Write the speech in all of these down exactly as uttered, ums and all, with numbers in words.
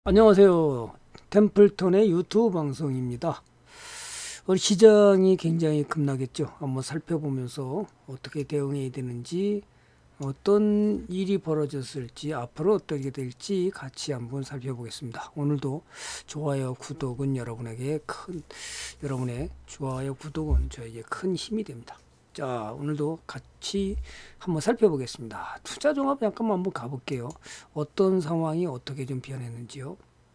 안녕하세요. 템플턴의 유튜브 방송입니다. 오늘 시장이 굉장히 급락했죠. 한번 살펴보면서 어떻게 대응해야 되는지, 어떤 일이 벌어졌을지, 앞으로 어떻게 될지 같이 한번 살펴보겠습니다. 오늘도 좋아요, 구독은 여러분에게 큰, 여러분의 좋아요, 구독은 저에게 큰 힘이 됩니다. 자, 오늘도 같이 한번 살펴보겠습니다. 투자 종합 잠깐만 한번 가볼게요. 어떤 상황이 어떻게 좀 변했는지요.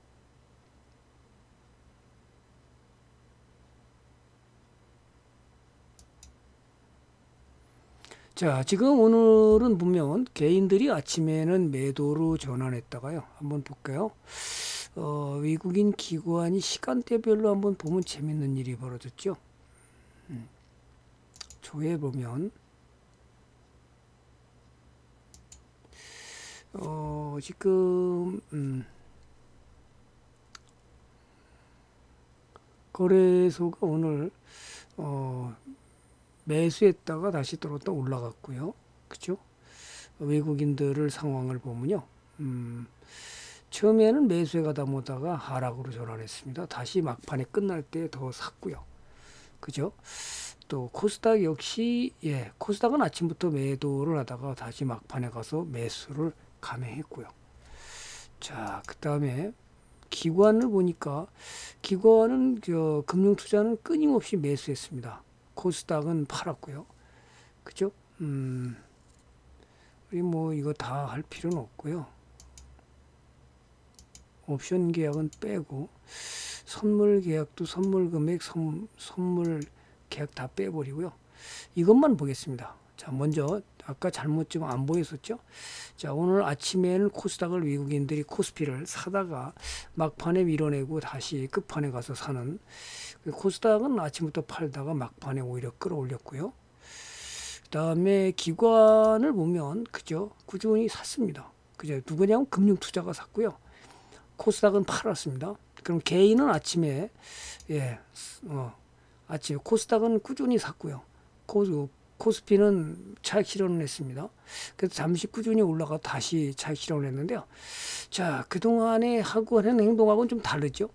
자, 지금 오늘은 보면 개인들이 아침에는 매도로 전환했다가요. 한번 볼까요? 어, 외국인 기관이 시간대별로 한번 보면 재밌는 일이 벌어졌죠. 음, 조회 보면 어, 지금 음, 거래소가 오늘 어, 매수했다가 다시 들어왔다 올라갔고요. 그죠? 외국인들을 상황을 보면요. 음, 처음에는 매수해 가다 보다가 하락으로 전환했습니다. 다시 막판에 끝날 때 더 샀고요. 그죠? 또 코스닥 역시 예, 코스닥은 아침부터 매도를 하다가 다시 막판에 가서 매수를 감행했고요. 자, 그다음에 기관을 보니까 기관은 저 금융투자는 끊임없이 매수했습니다. 코스닥은 팔았고요. 그죠? 음, 우리 뭐 이거 다 할 필요는 없고요. 옵션 계약은 빼고 선물 계약도 선물 금액 선, 선물 계약 다 빼버리고요. 이것만 보겠습니다. 자, 먼저 아까 잘못 좀 안 보였었죠? 자, 오늘 아침에는 코스닥을 외국인들이 코스피를 사다가 막판에 밀어내고 다시 끝판에 가서 사는, 코스닥은 아침부터 팔다가 막판에 오히려 끌어올렸고요. 그 다음에 기관을 보면 그죠? 꾸준히 샀습니다. 그죠? 누구냐면 금융투자가 샀고요. 코스닥은 팔았습니다. 그럼 개인은 아침에 예, 어, 아침에 코스닥은 꾸준히 샀고요. 코, 코스피는 차익 실현을 했습니다. 그래서 잠시 꾸준히 올라가 다시 차익 실현을 했는데요. 자, 그동안에 하고 하는 행동하고는 좀 다르죠.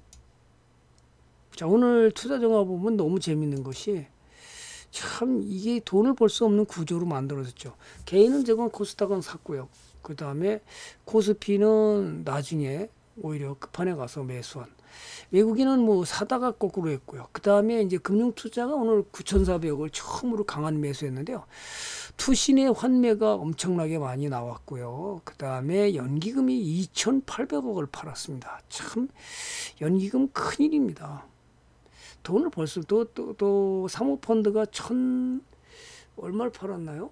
자, 오늘 투자 정화 보면 너무 재밌는 것이 참 이게 돈을 벌 수 없는 구조로 만들어졌죠. 개인은 저건 코스닥은 샀고요. 그 다음에 코스피는 나중에 오히려 끝판에 가서 매수한. 외국인은 뭐 사다가 거꾸로 했고요. 그 다음에 이제 금융투자가 오늘 구천사백억을 처음으로 강한 매수했는데요. 투신의 환매가 엄청나게 많이 나왔고요. 그 다음에 연기금이 이천팔백억을 팔았습니다. 참 연기금 큰일입니다. 돈을 벌써 또, 또, 또 사모펀드가 천 얼마를 팔았나요?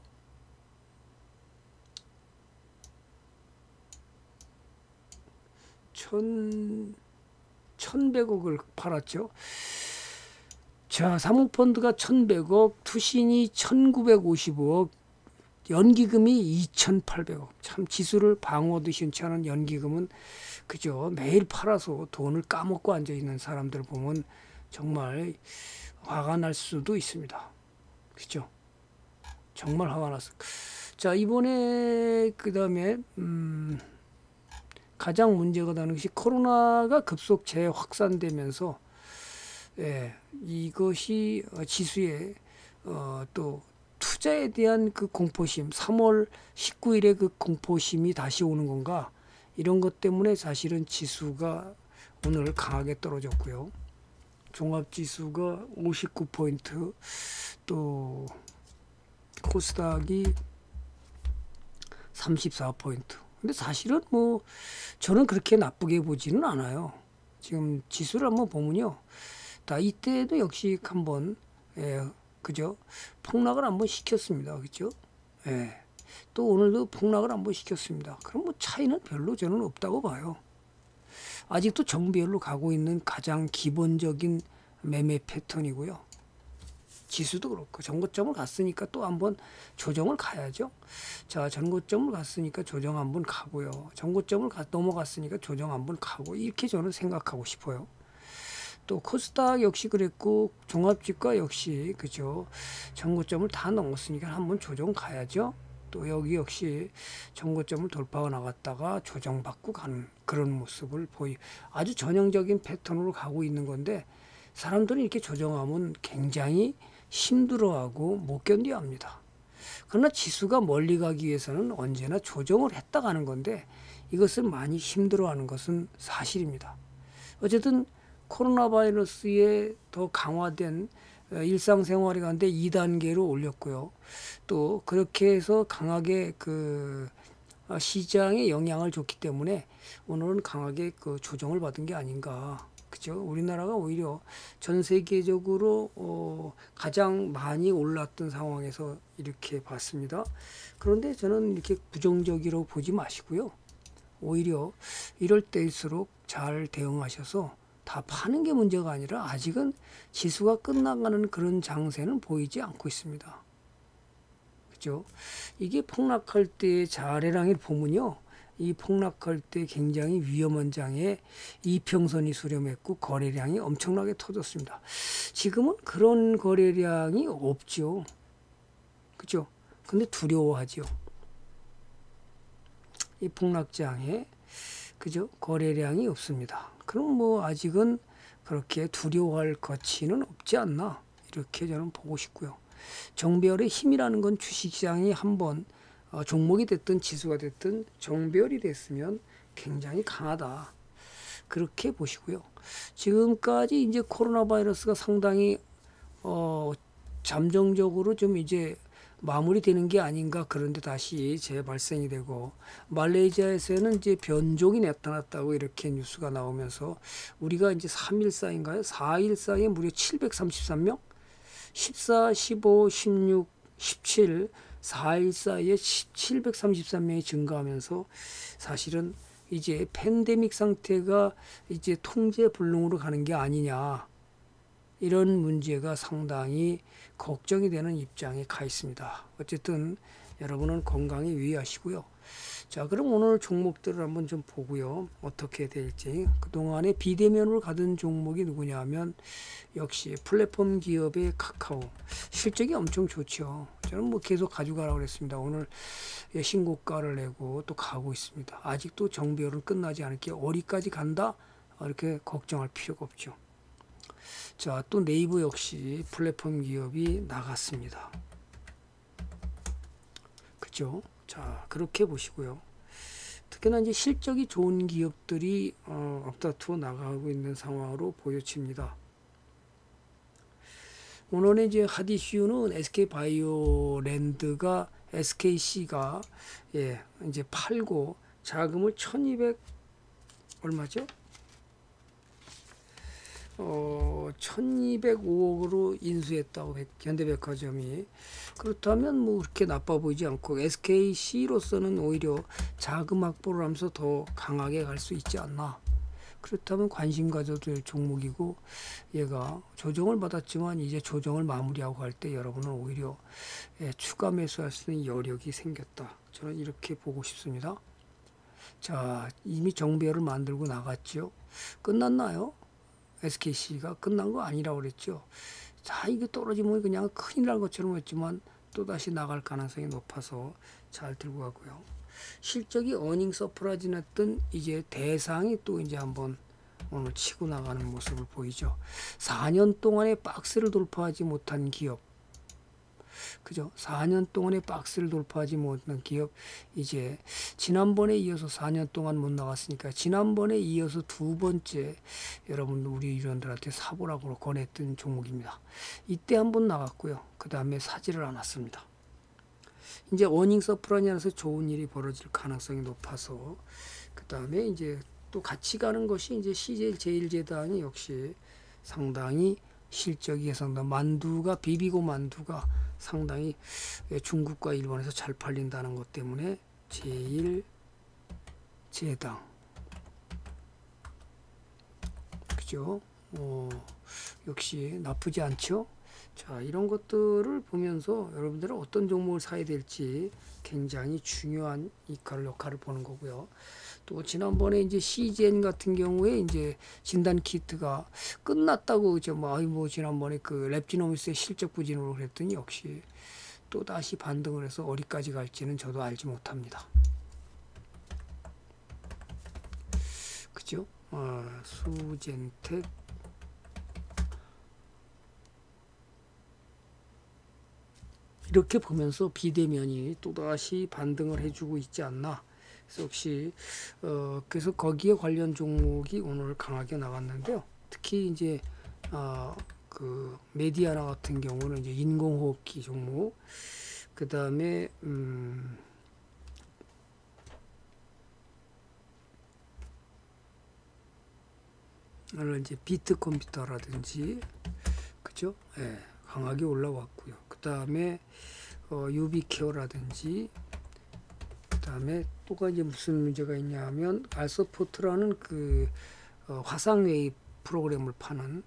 천 천백억을 팔았죠. 자, 사모펀드가 천백억, 투신이 천구백오십억, 연기금이 이천팔백억. 참 지수를 방어도 시원치 않은 연기금은 그죠. 매일 팔아서 돈을 까먹고 앉아 있는 사람들 보면 정말 화가 날 수도 있습니다. 그죠? 정말 화가 났어. 자, 이번에 그다음에 음, 가장 문제가 되는 것이 코로나가 급속 재확산되면서 예, 이것이 지수에 어, 또 투자에 대한 그 공포심, 삼월 십구일에 그 공포심이 다시 오는 건가? 이런 것 때문에 사실은 지수가 오늘 강하게 떨어졌고요. 종합지수가 오십구 포인트, 또 코스닥이 삼십사 포인트. 근데 사실은 뭐 저는 그렇게 나쁘게 보지는 않아요. 지금 지수를 한번 보면요. 다 이때도 역시 한번 예, 그죠? 폭락을 한번 시켰습니다. 그죠? 예. 또 오늘도 폭락을 한번 시켰습니다. 그럼 뭐 차이는 별로 저는 없다고 봐요. 아직도 정배열로 가고 있는 가장 기본적인 매매 패턴이고요. 지수도 그렇고 전고점을 갔으니까 또 한번 조정을 가야죠. 자, 전고점을 갔으니까 조정 한번 가고요. 전고점을 가, 넘어갔으니까 조정 한번 가고 이렇게 저는 생각하고 싶어요. 또 코스닥 역시 그랬고 종합지가 역시 그죠. 전고점을 다 넘었으니까 한번 조정 가야죠. 또 여기 역시 전고점을 돌파하 나갔다가 조정받고 가는 그런 모습을 보이 아주 전형적인 패턴으로 가고 있는 건데 사람들은 이렇게 조정하면 굉장히 힘들어하고 못 견뎌합니다. 그러나 지수가 멀리 가기 위해서는 언제나 조정을 했다 가는 건데 이것을 많이 힘들어하는 것은 사실입니다. 어쨌든 코로나 바이러스에 더 강화된 일상생활에 가는데 이 단계로 올렸고요. 또 그렇게 해서 강하게 그 시장에 영향을 줬기 때문에 오늘은 강하게 그 조정을 받은 게 아닌가. 그죠? 우리나라가 오히려 전 세계적으로 어 가장 많이 올랐던 상황에서 이렇게 봤습니다. 그런데 저는 이렇게 부정적으로 보지 마시고요. 오히려 이럴 때일수록 잘 대응하셔서 다 파는 게 문제가 아니라 아직은 지수가 끝나가는 그런 장세는 보이지 않고 있습니다. 그죠? 이게 폭락할 때의 자래랑을 보면요. 이 폭락할 때 굉장히 위험한 장에 이평선이 수렴했고 거래량이 엄청나게 터졌습니다. 지금은 그런 거래량이 없죠. 그죠? 근데 두려워하죠. 이 폭락장에 그죠? 거래량이 없습니다. 그럼 뭐 아직은 그렇게 두려워할 가치는 없지 않나 이렇게 저는 보고 싶고요. 정배열의 힘이라는 건 주식시장이 한번 어, 종목이 됐든 지수가 됐든 정배열이 됐으면 굉장히 강하다. 그렇게 보시고요. 지금까지 이제 코로나 바이러스가 상당히 어, 잠정적으로 좀 이제 마무리되는 게 아닌가. 그런데 다시 재발생이 되고 말레이시아에서는 이제 변종이 나타났다고 이렇게 뉴스가 나오면서 우리가 이제 삼 일 사이인가요? 사 일 사이에 무려 칠백삼십삼 명, 십사, 십오, 십육, 십칠 사 일 사이에 칠백삼십삼 명이 증가하면서 사실은 이제 팬데믹 상태가 이제 통제 불능으로 가는 게 아니냐. 이런 문제가 상당히 걱정이 되는 입장에 가 있습니다. 어쨌든 여러분은 건강에 유의하시고요. 자, 그럼 오늘 종목들을 한번 좀 보고요. 어떻게 될지. 그동안에 비대면으로 가던 종목이 누구냐 하면 역시 플랫폼 기업의 카카오. 실적이 엄청 좋죠. 저는 뭐 계속 가져가라고 그랬습니다. 오늘 신고가를 내고 또 가고 있습니다. 아직도 정배열은 끝나지 않을게 어디까지 간다? 이렇게 걱정할 필요가 없죠. 자, 또 네이버 역시 플랫폼 기업이 나갔습니다. 그죠? 자, 그렇게 보시고요. 특히나 이제 실적이 좋은 기업들이 어, 앞다투어 나가고 있는 상황으로 보여집니다. 오늘의 이제 핫 이슈는 에스케이바이오랜드가 에스케이씨가 예, 이제 팔고 자금을 천이백 얼마죠? 어, 천이백오억으로 인수했다고 현대백화점이. 그렇다면 뭐 그렇게 나빠 보이지 않고 에스케이씨로서는 오히려 자금 확보를 하면서 더 강하게 갈 수 있지 않나. 그렇다면 관심 가져도 될 종목이고 얘가 조정을 받았지만 이제 조정을 마무리하고 갈 때 여러분은 오히려 예, 추가 매수할 수 있는 여력이 생겼다. 저는 이렇게 보고 싶습니다. 자, 이미 정배열을 만들고 나갔죠. 끝났나요? 에스케이씨가 끝난 거 아니라고 그랬죠. 자, 이게 떨어지면 그냥 큰일 날 것처럼 했지만 또다시 나갈 가능성이 높아서 잘 들고 가고요. 실적이 어닝 서프라이즈 났던 이제 대상이 또 이제 한번 오늘 치고 나가는 모습을 보이죠. 사 년 동안에 박스를 돌파하지 못한 기업. 그죠? 사 년 동안에 박스를 돌파하지 못한 기업, 이제 지난번에 이어서 사 년 동안 못 나갔으니까 지난번에 이어서 두 번째 여러분 우리 유료원들한테 사보라고 권했던 종목입니다. 이때 한번 나갔고요. 그 다음에 사지를 않았습니다. 이제 어닝 서프라이즈라서 좋은 일이 벌어질 가능성이 높아서 그 다음에 이제 또 같이 가는 것이 이제 씨제일 제일제당이 역시 상당히 실적이 개선다. 만두가 비비고 만두가 상당히 중국과 일본에서 잘 팔린다는 것 때문에 제일제당 그죠? 어, 역시 나쁘지 않죠? 자, 이런 것들을 보면서 여러분들은 어떤 종목을 사야 될지 굉장히 중요한 역할을, 역할을 보는 거고요. 또 지난번에 이제 씨지엔 같은 경우에 이제 진단 키트가 끝났다고 이제 뭐, 뭐 지난번에 그 랩지노미스의 실적 부진으로 그랬더니 역시 또 다시 반등을 해서 어디까지 갈지는 저도 알지 못합니다. 그죠? 어, 수젠텍 이렇게 보면서 비대면이 또다시 반등을 해주고 있지 않나. 그래서 역시 어, 그래서 거기에 관련 종목이 오늘 강하게 나왔는데요. 특히 이제 어, 그 메디아나 같은 경우는 이제 인공호흡기 종목, 그 다음에 음, 오늘 이제 비트 컴퓨터라든지 그죠? 예, 강하게 올라왔고요. 그 다음에 어, 유비케어라든지 그 다음에 또가 이제 무슨 문제가 있냐면 알서포트라는 그 어, 화상회의 프로그램을 파는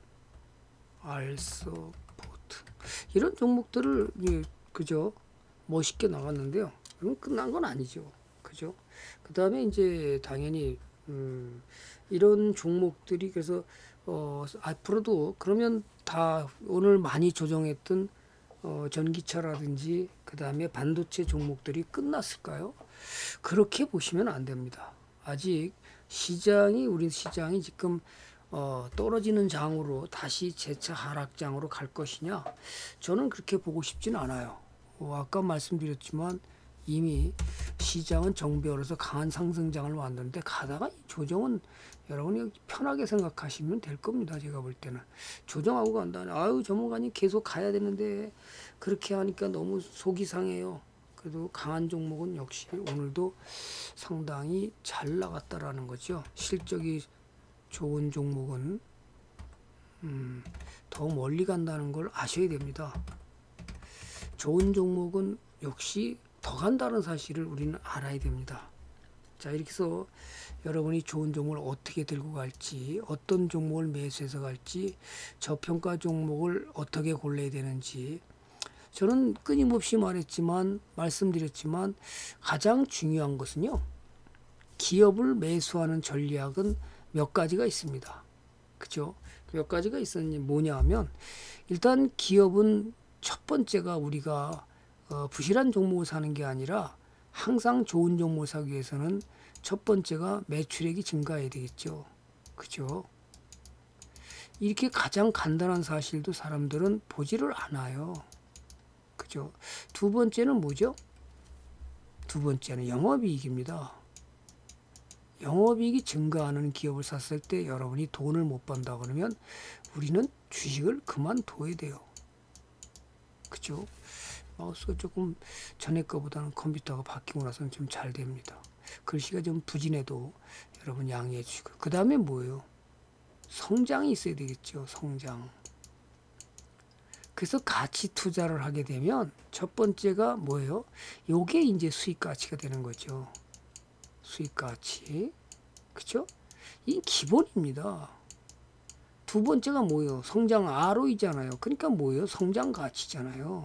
알서포트 이런 종목들을 예, 그죠? 멋있게 나왔는데요. 그럼 끝난 건 아니죠. 그죠? 그 다음에 이제 당연히 음, 이런 종목들이 그래서 어, 앞으로도 그러면 다 오늘 많이 조정했던 어, 전기차라든지 그 다음에 반도체 종목들이 끝났을까요? 그렇게 보시면 안 됩니다. 아직 시장이 우리 시장이 지금 어, 떨어지는 장으로 다시 재차 하락장으로 갈 것이냐? 저는 그렇게 보고 싶지는 않아요. 어, 아까 말씀드렸지만 이미 시장은 정배열에서 강한 상승장을 왔는데 가다가 이 조정은 여러분이 편하게 생각하시면 될 겁니다. 제가 볼 때는 조정하고 간다네. 아유 전문가님 계속 가야 되는데 그렇게 하니까 너무 속이 상해요. 그래도 강한 종목은 역시 오늘도 상당히 잘 나갔다라는 거죠. 실적이 좋은 종목은 음, 더 멀리 간다는 걸 아셔야 됩니다. 좋은 종목은 역시 더 간다는 사실을 우리는 알아야 됩니다. 자, 이렇게 해서 여러분이 좋은 종목을 어떻게 들고 갈지, 어떤 종목을 매수해서 갈지, 저평가 종목을 어떻게 골라야 되는지, 저는 끊임없이 말했지만, 말씀드렸지만, 가장 중요한 것은요, 기업을 매수하는 전략은 몇 가지가 있습니다. 그죠? 몇 가지가 있었니 뭐냐 하면, 일단 기업은 첫 번째가 우리가 어, 부실한 종목을 사는 게 아니라 항상 좋은 종목을 사기 위해서는 첫 번째가 매출액이 증가해야 되겠죠. 그죠? 이렇게 가장 간단한 사실도 사람들은 보지를 않아요. 그죠? 두 번째는 뭐죠? 두 번째는 영업이익입니다. 영업이익이 증가하는 기업을 샀을 때 여러분이 돈을 못 번다 그러면 우리는 주식을 그만둬야 돼요. 그죠? 마우스가 조금 전에 거보다는 컴퓨터가 바뀌고 나서는 좀 잘 됩니다. 글씨가 좀 부진해도 여러분 양해해 주시고. 그 다음에 뭐예요? 성장이 있어야 되겠죠. 성장. 그래서 가치 투자를 하게 되면 첫 번째가 뭐예요? 요게 이제 수익 가치가 되는 거죠. 수익 가치. 그죠? 이 기본입니다. 두 번째가 뭐예요? 성장 알오이잖아요. 그러니까 뭐예요? 성장 가치잖아요.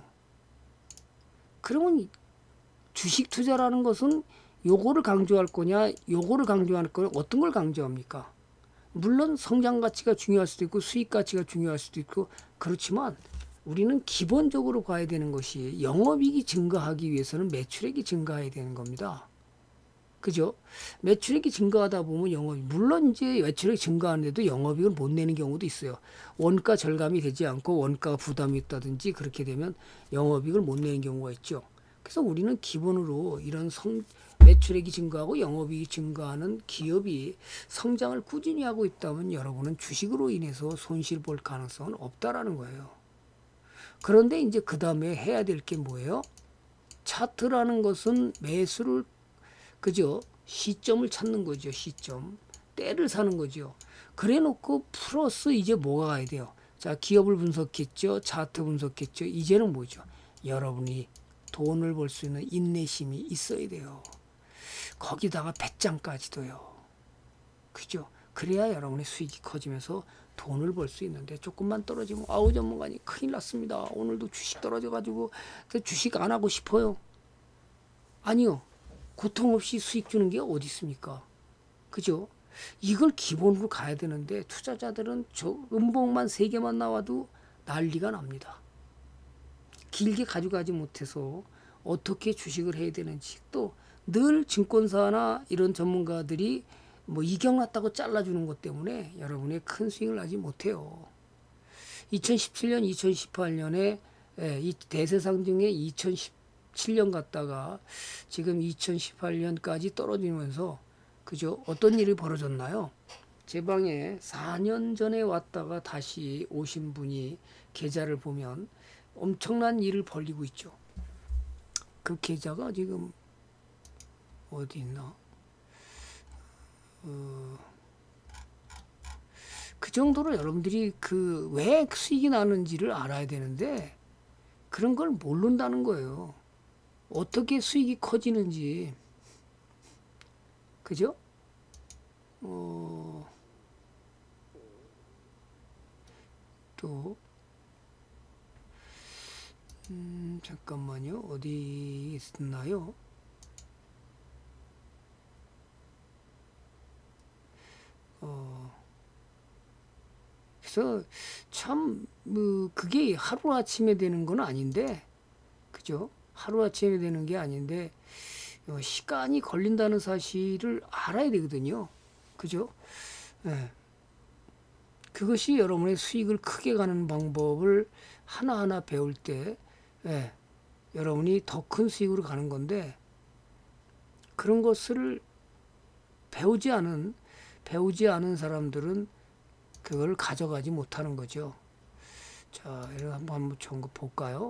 그러면 주식 투자라는 것은 요거를 강조할 거냐, 요거를 강조할 거냐, 어떤 걸 강조합니까? 물론 성장 가치가 중요할 수도 있고 수익 가치가 중요할 수도 있고 그렇지만 우리는 기본적으로 봐야 되는 것이 영업이익이 증가하기 위해서는 매출액이 증가해야 되는 겁니다. 그죠? 매출액이 증가하다 보면 영업이 물론 이제 매출액이 증가하는데도 영업이익을 못 내는 경우도 있어요. 원가 절감이 되지 않고 원가 부담이 있다든지 그렇게 되면 영업이익을 못 내는 경우가 있죠. 그래서 우리는 기본으로 이런 성, 매출액이 증가하고 영업이익이 증가하는 기업이 성장을 꾸준히 하고 있다면 여러분은 주식으로 인해서 손실 볼 가능성은 없다라는 거예요. 그런데 이제 그 다음에 해야 될 게 뭐예요? 차트라는 것은 매수를 그죠? 시점을 찾는 거죠. 시점. 때를 사는 거죠. 그래 놓고 플러스 이제 뭐가 가야 돼요? 자, 기업을 분석했죠. 차트 분석했죠. 이제는 뭐죠? 여러분이 돈을 벌 수 있는 인내심이 있어야 돼요. 거기다가 배짱까지도요. 그죠? 그래야 여러분의 수익이 커지면서 돈을 벌 수 있는데 조금만 떨어지면 아우 전문가님 큰일 났습니다. 오늘도 주식 떨어져가지고 주식 안 하고 싶어요. 아니요. 고통 없이 수익 주는 게 어디 있습니까? 그죠? 이걸 기본으로 가야 되는데 투자자들은 저 음봉만 세 개만 나와도 난리가 납니다. 길게 가져가지 못해서 어떻게 주식을 해야 되는지 또 늘 증권사나 이런 전문가들이 뭐 이격 났다고 잘라주는 것 때문에 여러분이 큰 스윙을 하지 못해요. 이천십칠 년, 이천십팔 년에 예, 이 대세상중에 이천십칠 년 갔다가 지금 이천십팔 년까지 떨어지면서 그죠? 어떤 일이 벌어졌나요? 제 방에 사 년 전에 왔다가 다시 오신 분이 계좌를 보면 엄청난 일을 벌이고 있죠. 그 계좌가 지금 어디 있나? 어, 그 정도로 여러분들이 그 왜 수익이 나는지를 알아야 되는데 그런 걸 모른다는 거예요. 어떻게 수익이 커지는지. 그죠? 어, 또, 음, 잠깐만요. 어디 있나요? 어, 그래서 참, 뭐, 그게 하루아침에 되는 건 아닌데, 그죠? 하루아침에 되는 게 아닌데, 어, 시간이 걸린다는 사실을 알아야 되거든요. 그죠? 예. 그것이 여러분의 수익을 크게 가는 방법을 하나하나 배울 때, 예, 여러분이 더 큰 수익으로 가는 건데, 그런 것을 배우지 않은, 배우지 않은 사람들은 그걸 가져가지 못하는 거죠. 자, 이거 한번 한번 좋은 거 볼까요?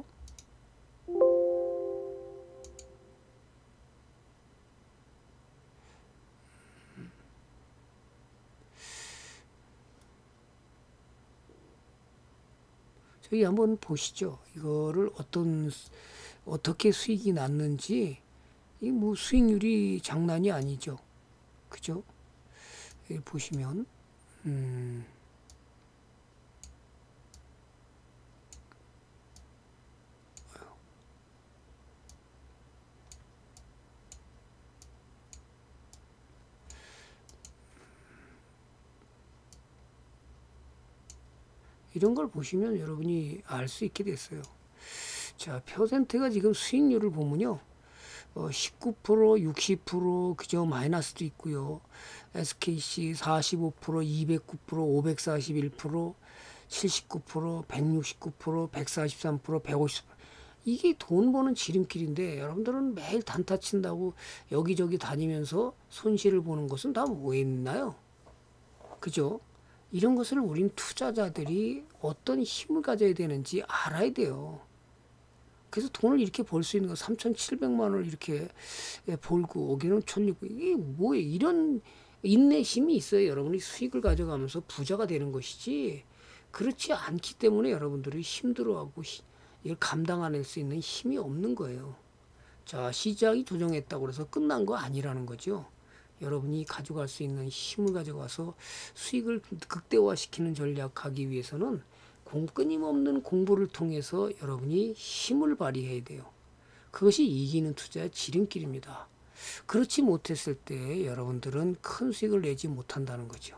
저희 한번 보시죠. 이거를 어떤, 어떻게 수익이 났는지, 이 뭐 수익률이 장난이 아니죠. 그죠? 여기 보시면, 음, 이런 걸 보시면 여러분이 알 수 있게 됐어요. 자, 퍼센트가 지금 수익률을 보면요. 어, 십구 퍼센트, 육십 퍼센트, 그저 마이너스도 있고요. 에스케이씨 사십오 퍼센트, 이백구 퍼센트, 오백사십일 퍼센트, 칠십구 퍼센트, 백육십구 퍼센트, 백사십삼 퍼센트, 백오십 퍼센트. 이게 돈 버는 지름길인데 여러분들은 매일 단타 친다고 여기저기 다니면서 손실을 보는 것은 다 뭐였나요? 그죠? 이런 것을 우린 투자자들이 어떤 힘을 가져야 되는지 알아야 돼요. 그래서 돈을 이렇게 벌 수 있는 거 삼천칠백만 원을 이렇게 벌고 오기는 천육백 이게 뭐예요? 이런 인내심이 있어야 여러분이 수익을 가져가면서 부자가 되는 것이지 그렇지 않기 때문에 여러분들이 힘들어하고 이걸 감당할 수 있는 힘이 없는 거예요. 자, 시장이 조정했다고 해서 끝난 거 아니라는 거죠. 여러분이 가져갈 수 있는 힘을 가져가서 수익을 극대화시키는 전략 하기 위해서는 공, 끊임없는 공부를 통해서 여러분이 힘을 발휘해야 돼요. 그것이 이기는 투자의 지름길입니다. 그렇지 못했을 때 여러분들은 큰 수익을 내지 못한다는 거죠.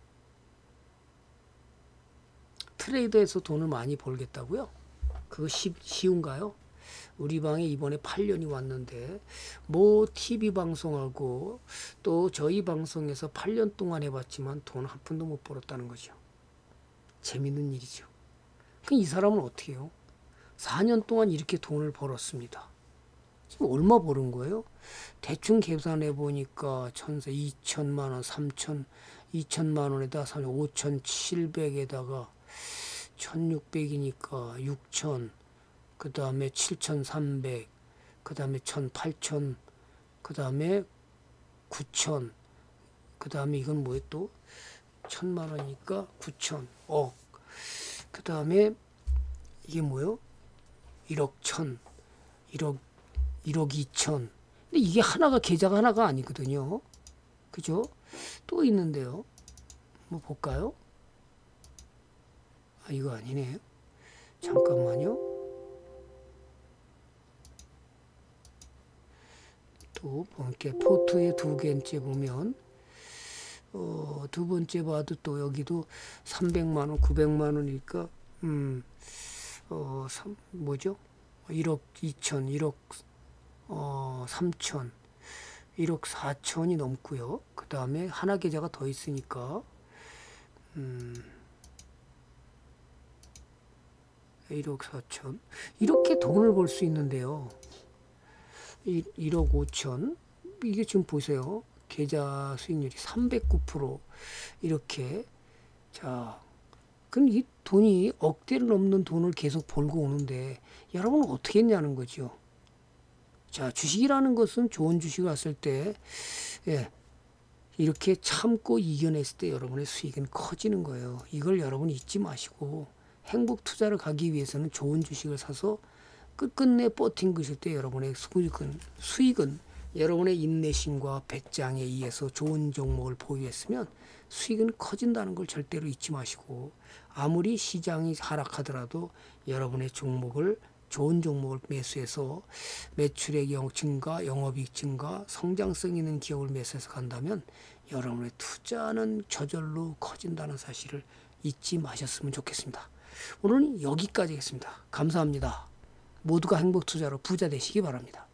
트레이더에서 돈을 많이 벌겠다고요? 그거 쉬, 쉬운가요? 우리 방에 이번에 팔 년이 왔는데 뭐 티비 방송하고 또 저희 방송에서 팔 년 동안 해봤지만 돈 한 푼도 못 벌었다는 거죠. 재밌는 일이죠. 이 사람은 어떻게 해요? 사 년 동안 이렇게 돈을 벌었습니다. 지금 얼마 버는 거예요? 대충 계산해 보니까 천사 이천만 원, 삼천, 이천만 원에다 오천칠백에다가 천육백이니까 육천, 그 다음에 칠천삼백, 그 다음에 천, 팔천, 그 다음에 구천, 그 다음에 이건 뭐예요 또? 천만 원이니까 구천, 억, 그 다음에 이게 뭐예요? 일억 천, 일억, 일억 이천. 근데 이게 하나가 계좌가 하나가 아니거든요. 그죠? 또 있는데요. 뭐 볼까요? 아, 이거 아니네요. 잠깐만요. 또 이렇게 포트의 두 개째 보면 어, 두 번째 봐도 또 여기도 삼백만 원, 구백만 원이니까 음, 어, 삼, 뭐죠? 일억 이천, 일억 어, 삼천, 일억 사천이 넘고요. 그 다음에 하나 계좌가 더 있으니까 음, 일억 사천 이렇게 돈을 벌 수 있는데요. 일억 오천 이게 지금 보세요. 계좌 수익률이 삼백구 퍼센트 이렇게 자 그럼 이 돈이 억대를 넘는 돈을 계속 벌고 오는데 여러분은 어떻게 했냐는 거죠. 자 주식이라는 것은 좋은 주식을 왔을 때 예, 이렇게 참고 이겨냈을 때 여러분의 수익은 커지는 거예요. 이걸 여러분 잊지 마시고 행복 투자를 가기 위해서는 좋은 주식을 사서 끝끝내 버틴 것일 때 여러분의 수익은, 수익은 여러분의 인내심과 배짱에 의해서 좋은 종목을 보유했으면 수익은 커진다는 걸 절대로 잊지 마시고 아무리 시장이 하락하더라도 여러분의 종목을 좋은 종목을 매수해서 매출액 증가, 영업이익 증가, 성장성 있는 기업을 매수해서 간다면 여러분의 투자는 저절로 커진다는 사실을 잊지 마셨으면 좋겠습니다. 오늘은 여기까지 하겠습니다. 감사합니다. 모두가 행복 투자로 부자 되시기 바랍니다.